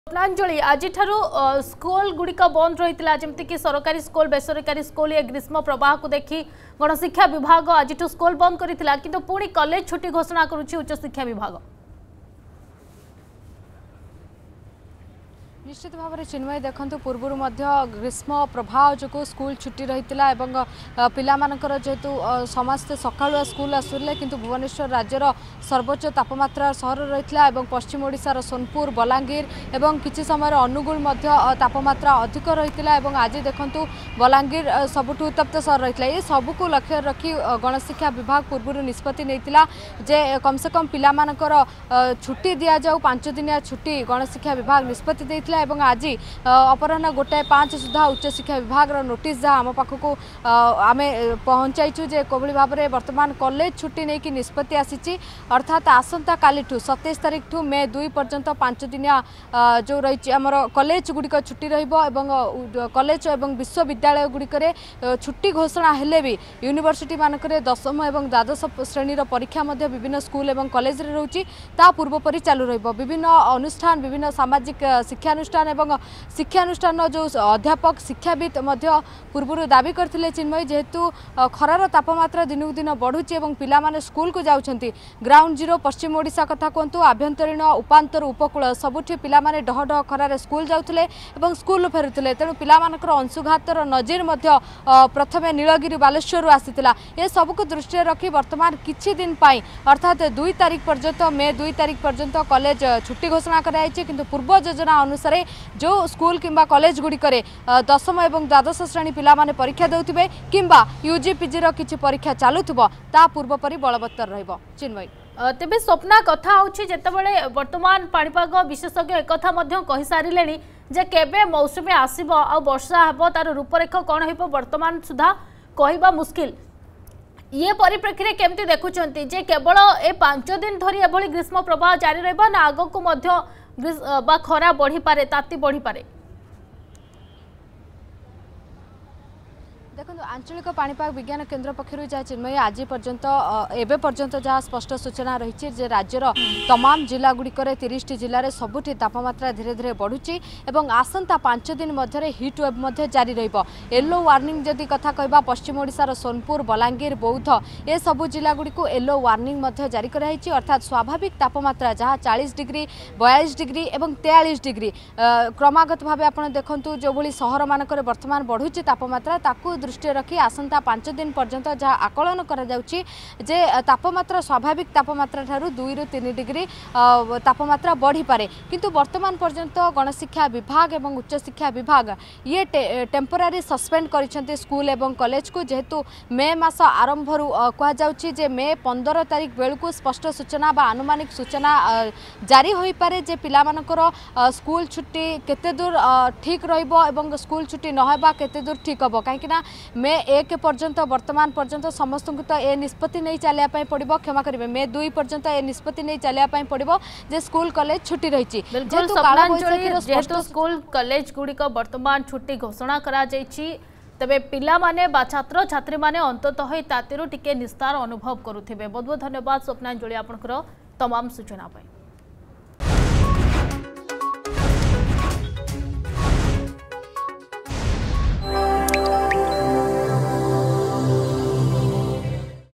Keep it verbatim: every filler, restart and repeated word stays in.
स्वप्नांजलि आज स्कूल गुड़िक बंद रही है जमीक सरकारी स्कूल बेसरकारी स्कूल ये ग्रीष्म प्रवाह को देखी गणशिक्षा विभाग आज स्कूल बंद करथिला किंतु पुणी कॉलेज छुट्टी घोषणा करुच्ची उच्च शिक्षा विभाग। निश्चित भाव में चिन्मय देखु पूर्वर ग्रीष्म प्रभाव जो स्कूल छुट्टी रही है पिलामानकर जेहेतु समस्ते सकालुआ स्कूल आसुले किंतु भुवनेश्वर राज्यर सर्वोच्च तापमात्रा सहर रही है पश्चिम ओडिशार सोनपुर बलांगीर एवं किसी समय अनुगुल तापमात्रा अधिक रही है। आज देखु बलांगीर सबुठ उत्तप्त सहर रही है। ये सबको लक्ष्य रखी गणशिक्षा विभाग पूर्व निष्पत्ति नहीं जे कम से कम पिलामानकर छुट्टी दि जाऊ पांच दिनिया छुट्टी गणशिक्षा विभाग निष्पत्ति देथिला एवं आज अपराह गोटाए पाँच सुधा उच्च शिक्षा विभाग नोटिस जहाँ आम पाखक आम पहुँचाइचु जे कोभली भाव में वर्तमान कॉलेज छुट्टी नहीं कि निष्पत्ति आसी अर्थात आसंता काली सत्ताईस तारीख ठू मे दुई पर्यंत पांच दिनिया जो रही आमर कॉलेज गुड़िक छुट्टी रही कॉलेज और विश्वविद्यालय गुड़िक छुट्टी घोषणा हेले भी यूनिवर्सिटी मानक दशम और द्वादश श्रेणी परीक्षा विभिन्न स्कूल और कॉलेज रे रोची ता पूर्वपरि चालू रहिबो। विभिन्न अनुष्ठान विभिन्न सामाजिक शिक्षानुष्ठान एवं शिक्षानुष्ठान जो अध्यापक शिक्षाविद पूर्व दाबी करथिले चिन्मय जेहेतु खरार तापमात्रा दिनकु दिन बढ़ुची और पिला माने स्कूल को जाउछंती ग्राउंड जीरो पश्चिम ओडिशा कथा कहतु आभ्यंतरीण उपांतर उपकूल सबुठी पिला माने डह डह खरार स्कूल जाउथिले एवं स्कूल फेरुथिले तेणु पिला मानकर अंशुघातर नजीर मध्य प्रथमे नीलगिरी बालेश्वर आसीतिला। ए सबको दृष्टि रखी वर्तमान किछि दिन पाई अर्थात दुई तारीख पर्यंत मे दुई तारीख पर्यंत कॉलेज छुट्टी घोषणा कराई किंतु पूर्व योजना अनुसार जो स्कूल किंबा कॉलेज गुड़िक दशम और द्वादश श्रेणी पिला माने परीक्षा देउथिबे किंबा यूजी पीजी रो किछि परीक्षा चालुथबो ता पूर्वपरि बलवत्तर रहइबो। चिन्मय तेबे स्वप्ना कथा होछि जेतेबेले वर्तमान पाणीपाग विशेषज्ञ एकथा मध्य कहि सारिलेनी जे केबे मौसुमी आसीबो आ वर्षा हेबो तार रूपरेख कोन हेबो वर्तमान सुधा कहबा मुश्किल। ये परिप्रेक्षी में केमती देखुंत जे केवल ए पांच दिन धरी एभली ग्रीष्म प्रवाह जारी रहिबा ना आगो को मध्य बा खरा बढ़ी पारे ताती बढ़ी पारे। देखो आंचलिक पाणीपाग विज्ञान केन्द्र पक्षर जहाँ चिन्मय आज पर्यंत एवं पर्यंत जहाँ स्पष्ट सूचना रही है राज्यर तमाम जिला गुड़िक तीस टी जिले में सबुठी तापमात्रा धीरे धीरे बढ़ुची और आसंता पांच दिन मध्य हिट वेव जारी रहिबो। येलो वार्निंग जदि कथा कहबा पश्चिम ओडिशार सोनपुर बलांगीर बौद्ध ए सबु जिला गुड़िक येलो वार्निंग जारी कराई अर्थात स्वाभाविक तापमात्रा जहाँ चालीस डिग्री बयालीस डिग्री और तेयालीस डिग्री क्रमागत भाव आप देखु जो भली सहर मानक वर्तमान बढ़ुची तापमात्रा ताकू दृष्टि रखी आसंता पांच दिन पर्यंत जहाँ आकलन करा जाउची जे तापमात्रा स्वाभाविक तापमात्रा ठारू दुई रु तीन डिग्री तापमात्रा बढ़ी पारे किंतु वर्तमान पर्यंत गणशिक्षा विभाग एवं उच्च शिक्षा विभाग ये टे, टेम्पोरारी सस्पेंड करिसेंते स्कूल एवं कॉलेज को जेहेतु मे मास आरंभ कह जाउची जे मे पंद्रह तारीख बेलू स्पष्ट सूचना बा आनुमानिक सूचना जारी होई पारे जे पिला मानकर स्कूल छुट्टी केते दूर ठीक रहिबो एवं स्कूल छुट्टी नहबा केते दूर ठीक हबो काहेकि ना मे एक पर्यंत वर्तमान पर्यंत समस्त को तो ए निष्पत्ति नहीं चलिया पड़ो क्षमा करेंगे मे दुई पर्यंत ए निष्पत्ति नहीं चलिया पड़ो जे स्कूल कॉलेज छुट्टी रही जेहेतु स्कूल कॉलेज गुड़िक वर्तमान छुट्टी घोषणा करा जायछि तबे पिला माने बा छात्र छात्री माने अंततः तातीरु टिके निस्तार अनुभव करुथिबे। बहुत बहुत धन्यवाद स्वप्नांजलि आपनकर तमाम सूचना पाई।